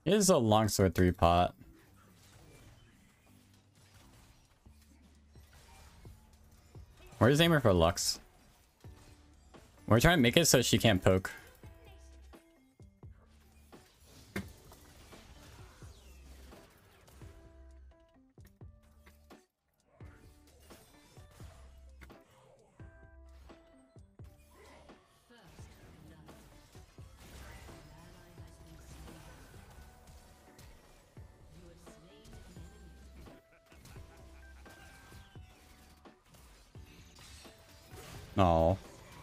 It is a longsword 3-pot. Where's Aimer for Lux? We're trying to make it so she can't poke. Oh.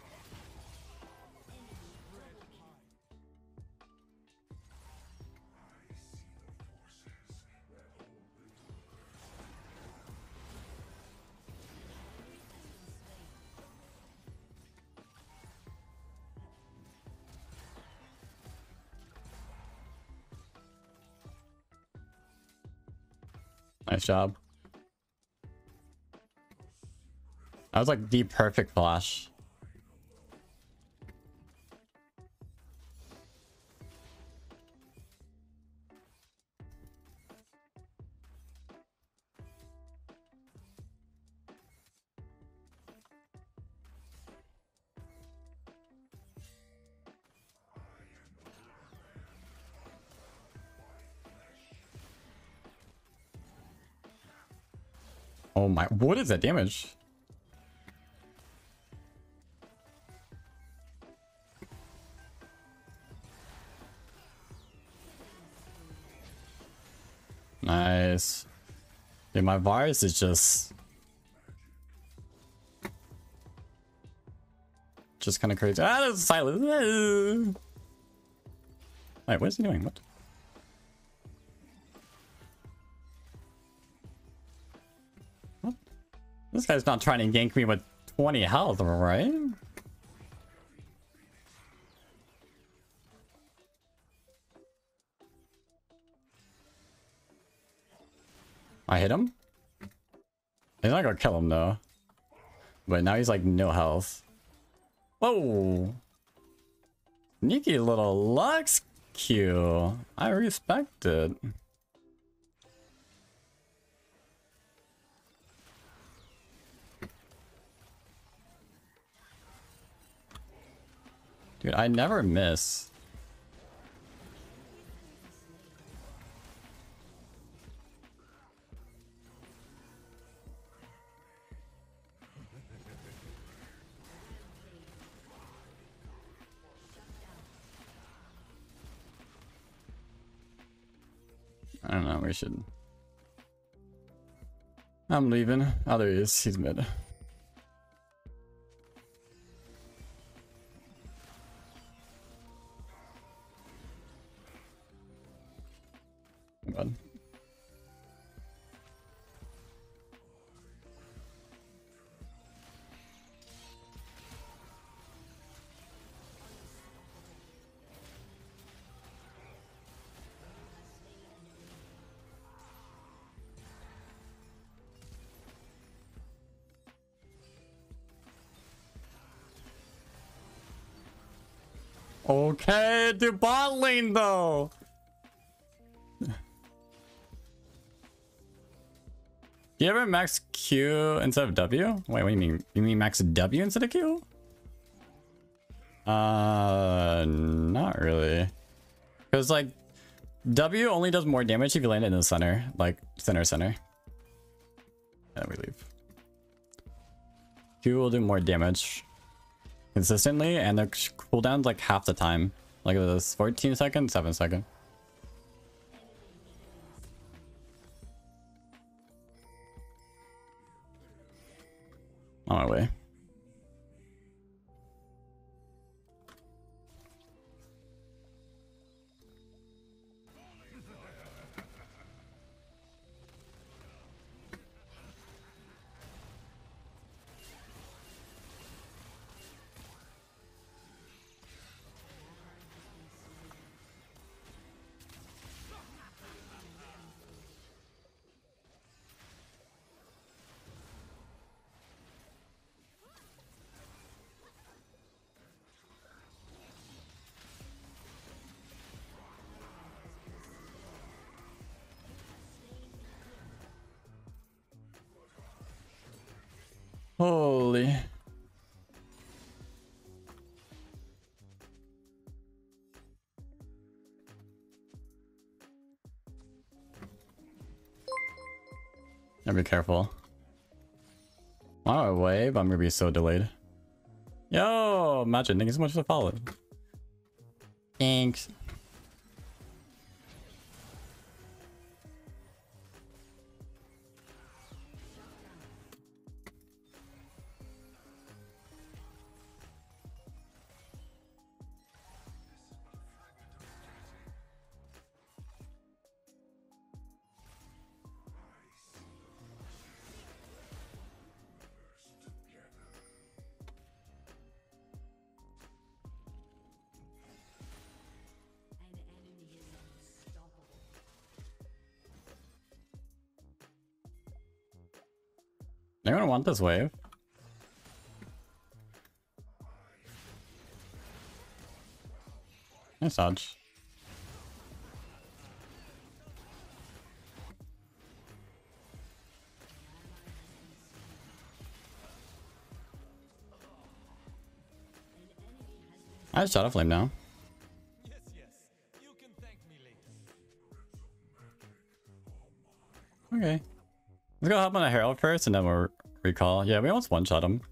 Nice job. That was like the perfect flash. Oh my, what is that damage? Nice. Dude, my virus is just kind of crazy. Ah, there's silence. Wait, what is he doing? What? What? This guy's not trying to gank me with 20 health, right? I hit him. He's not gonna kill him though. But now he's like no health. Whoa! Sneaky little Lux Q. I respect it. Dude, I never miss. I don't know, we should... I'm leaving. Oh, there he is. He's mid. Oh god. Okay, do bot lane though. Do you ever max Q instead of W? Wait, what do you mean? You mean max W instead of Q? Not really. Because like W only does more damage if you land it in the center, like center. And we leave. Q will do more damage consistently, and the cooldown's like half the time. Like this, 14 seconds, 7 seconds. On my way. easily. Gotta be careful. I'm on my way, but I'm gonna be so delayed. Yo, imagine, thank you so much for the follow. Thanks. Anyone want this wave? Nice dodge. I have Shadow Flame now. Yes, yes. You can thank me later. Okay. Let's go hop on a Herald first and then we'll recall. Yeah, we almost one-shot him.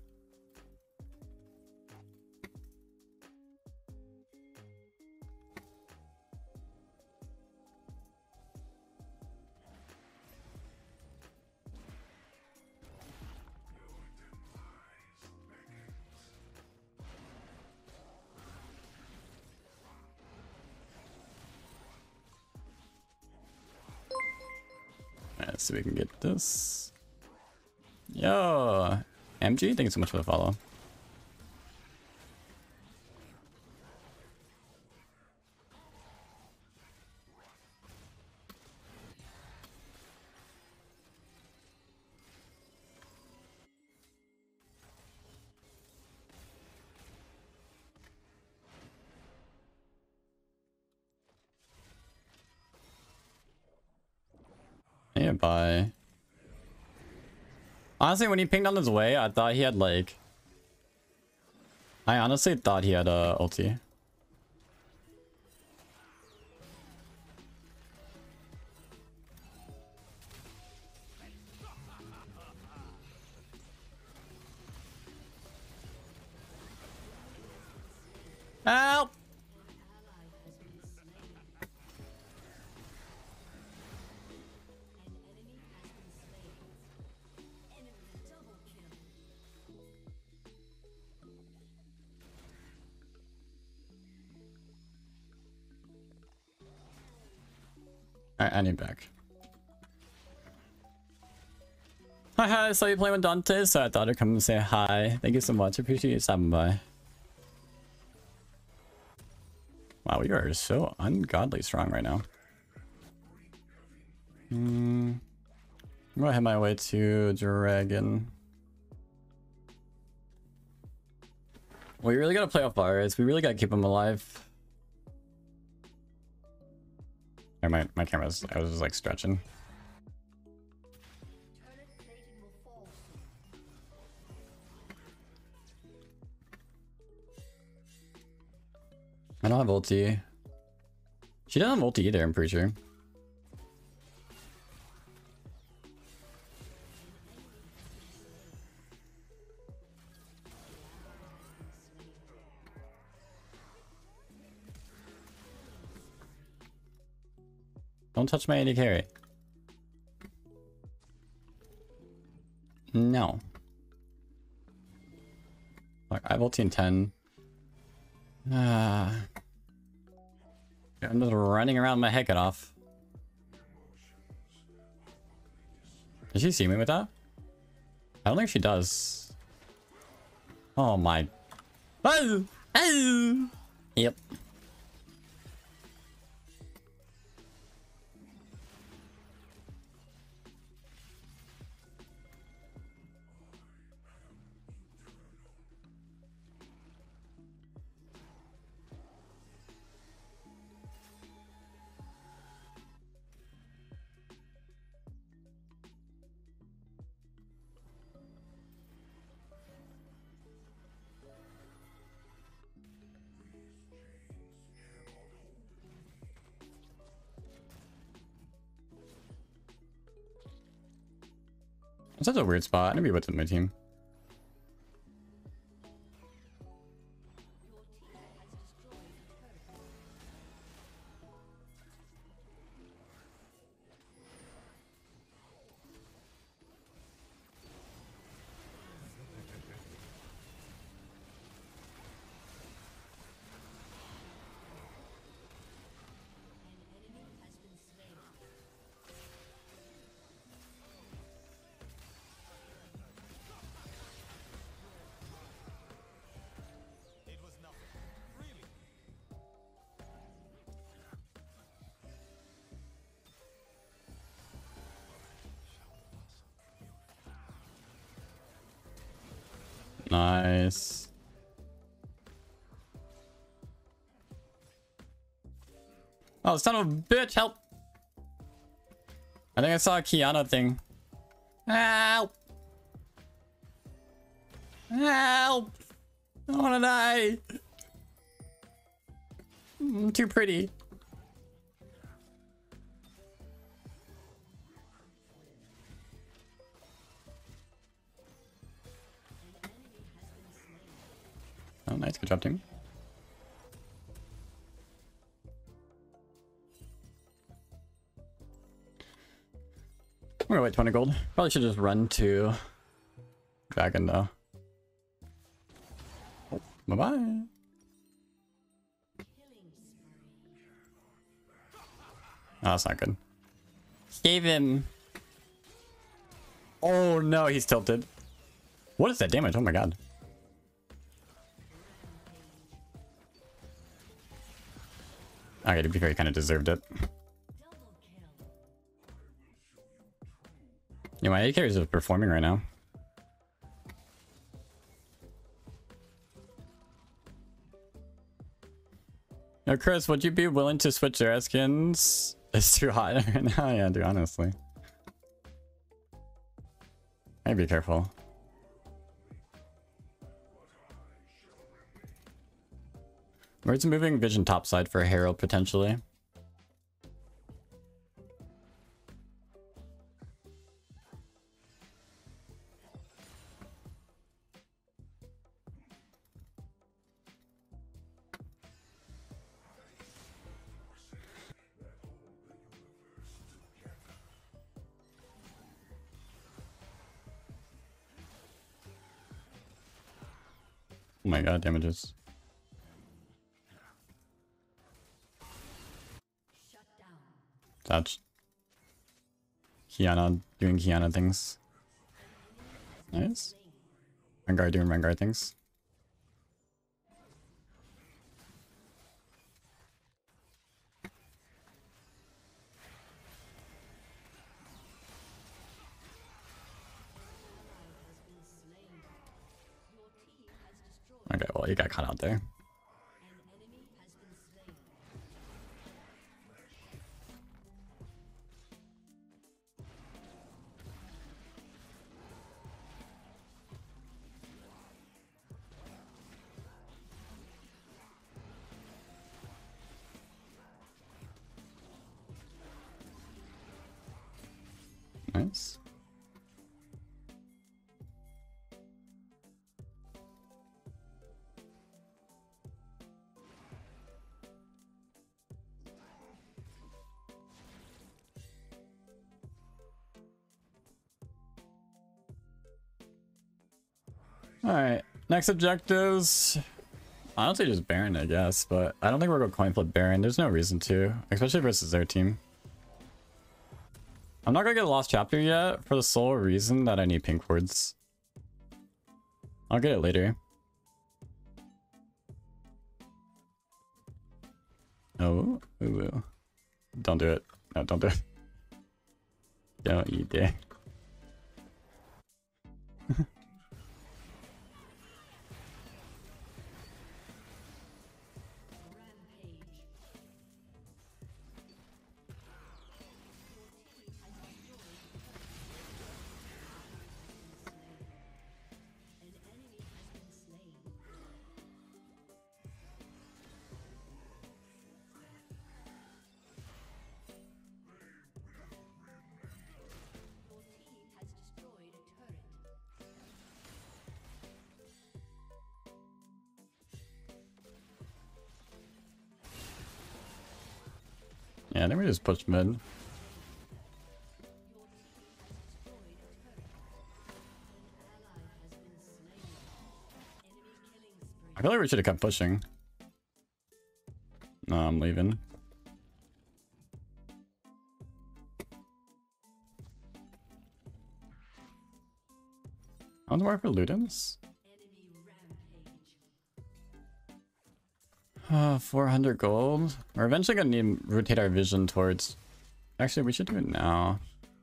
Let's see if we can get this. Yo, MG, thank you so much for the follow. Yeah, bye. Honestly, when he pinged on his way, I thought he had like... I honestly thought he had a ulti. Help! Alright, I need back. Hi, I saw you playing with Dante, so I thought I'd come and say hi. Thank you so much. Appreciate you stopping by. Wow, you are so ungodly strong right now. I'm gonna head my way to Dragon. We really gotta play off Varus. We really gotta keep him alive. Or my camera's, I was just like stretching. I don't have ulti. She doesn't have ulti either, I'm pretty sure. Don't touch my AD carry. No. Like, I have ulti in 10. I'm just running around my head cut off. Does she see me with that? I don't think she does. Oh my. Oh! Oh! Yep. It's such a weird spot. I need to be within my team. It was nothing. Really? Nice. Oh, son of a bitch, help! I think I saw a Kiana thing. Help! Help! I wanna die! I'm too pretty. Oh, nice. Good job, team. I'm gonna wait 20 gold. Probably should just run to Dragon though. Oh, bye-bye. Oh, that's not good. Save him. Oh no, he's tilted. What is that damage? Oh my god. Okay, to be fair, he kind of deserved it. Yeah, my AD is performing right now. Yo, Chris, would you be willing to switch your skins? It's too hot right now. Yeah, dude, honestly. Hey, be careful. Where's moving vision topside for Herald potentially? Oh my god, damages. Touch. Kiana doing Kiana things. Nice. Rengar doing Rengar things. Okay, well, he got caught out there. Nice. Alright, next objectives. Honestly, just Baron, I guess, but I don't think we're going to coin flip Baron. There's no reason to, especially versus their team. I'm not going to get a lost chapter yet for the sole reason that I need pink wards. I'll get it later. Oh, ooh. Don't do it. No, don't do it. Don't you dare. Yeah, I think we just push mid. I feel like we should have kept pushing. No, I'm leaving. I want to work for Ludens. 400 gold. We're eventually gonna need to rotate our vision towards... Actually, we should do it now.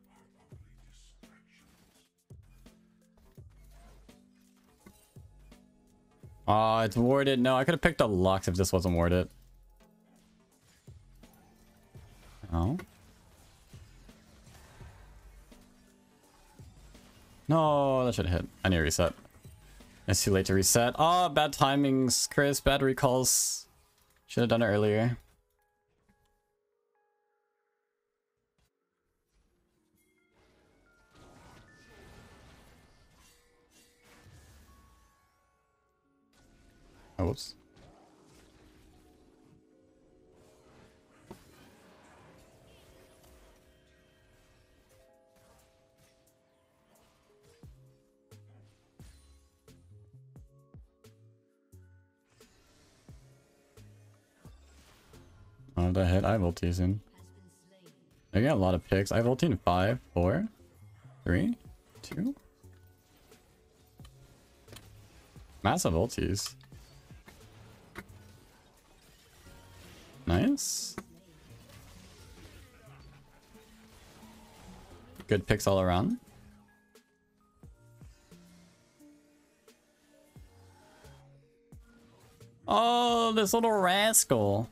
Oh, it's warded. No, I could have picked up Lux if this wasn't warded. Oh. No, that should have hit. I need to reset. It's too late to reset. Oh, bad timings, Chris. Bad recalls. Should have done it earlier. Oh, whoops. Oh, that hit. I have ulti soon. I got a lot of picks. I have ulti in 5, 4, 3, 2. Massive ultis. Nice. Good picks all around. Oh, this little rascal.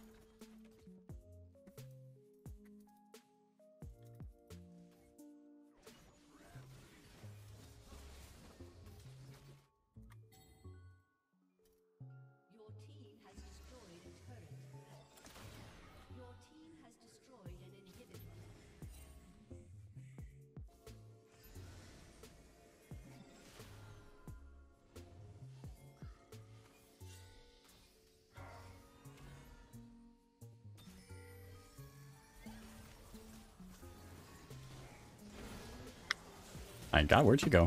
My god, where'd you go?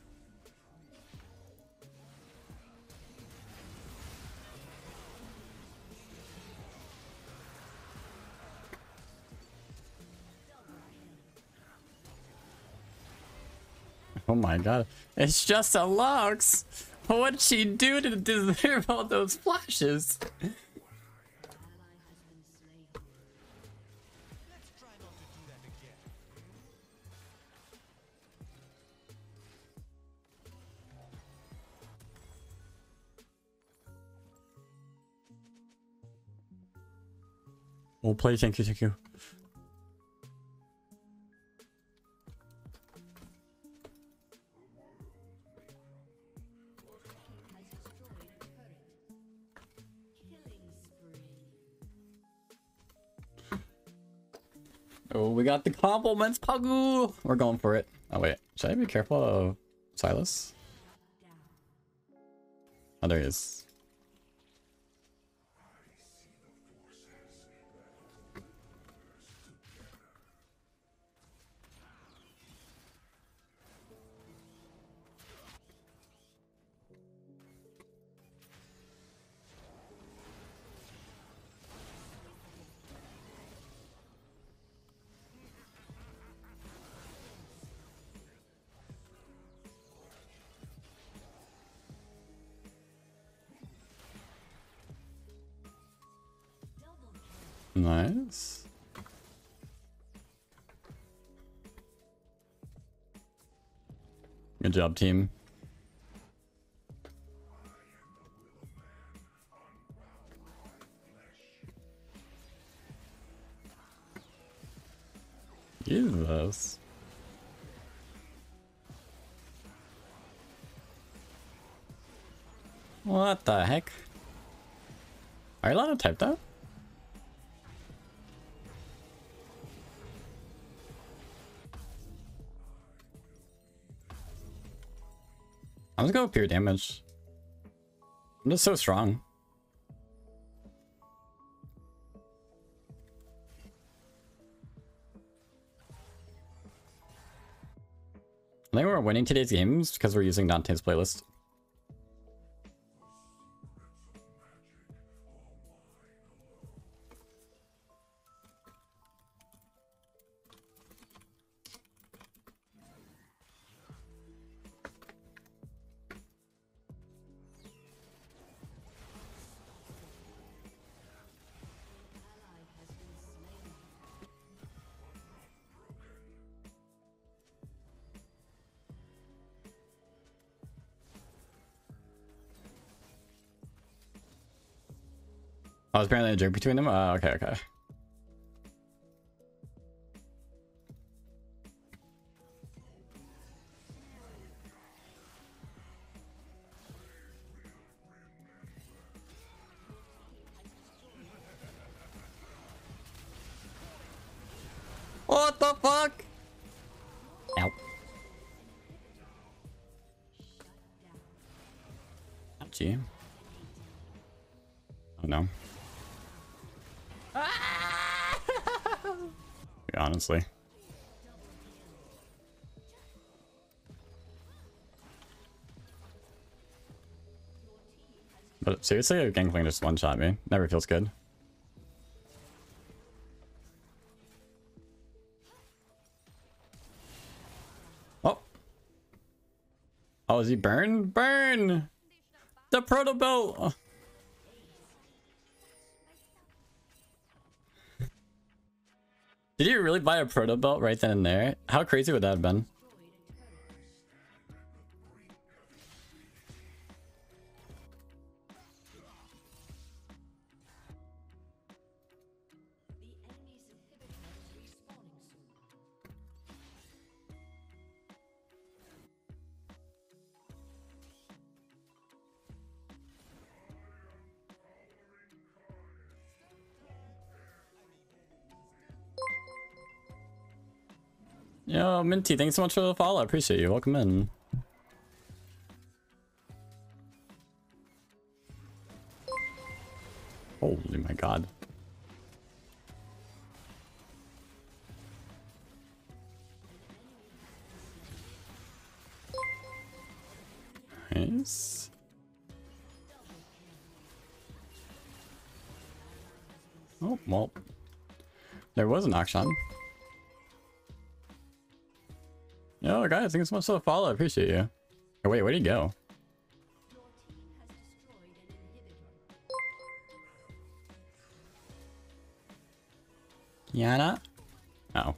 Oh my god. It's just a Lux! What'd she do to deserve all those flashes? Let's try not to do that again. We'll play, thank you, thank you. Oh, we got the compliments, Pagu! We're going for it. Oh, wait. Should I be careful of Silas? Oh, there he is. Nice. Good job, team. Jesus. What the heck? Are you allowed to type that? I'm just going with pure damage. I'm just so strong. I think we're winning today's games because we're using Dante's playlist. Oh, it's apparently a joke between them? Okay, okay. What the fuck? Ow. Ouchie. Oh no. Honestly. But seriously, a Gangplank just one-shot me. Never feels good. Oh. Oh, is he burn? Burn! The Proto Belt! Did you really buy a Proto Belt right then and there? How crazy would that have been? Yo, Minty, thanks so much for the follow. I appreciate you. Welcome in. Holy my god. Nice. Oh, well. There was an Akshan. Yo, guys, thanks so much for the follow. I appreciate you. Oh, wait, where'd he go? Kiana? Oh.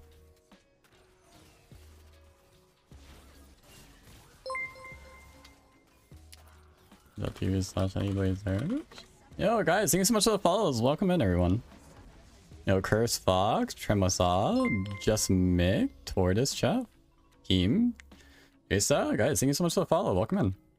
Is that TV/Anybody's there? Yo, guys, thanks so much for the follows. Welcome in, everyone. Yo, Curse Fox, Tremosaw, Just Mick, Tortoise Chef, Keem, Asa, guys, thank you so much for the follow. Welcome in.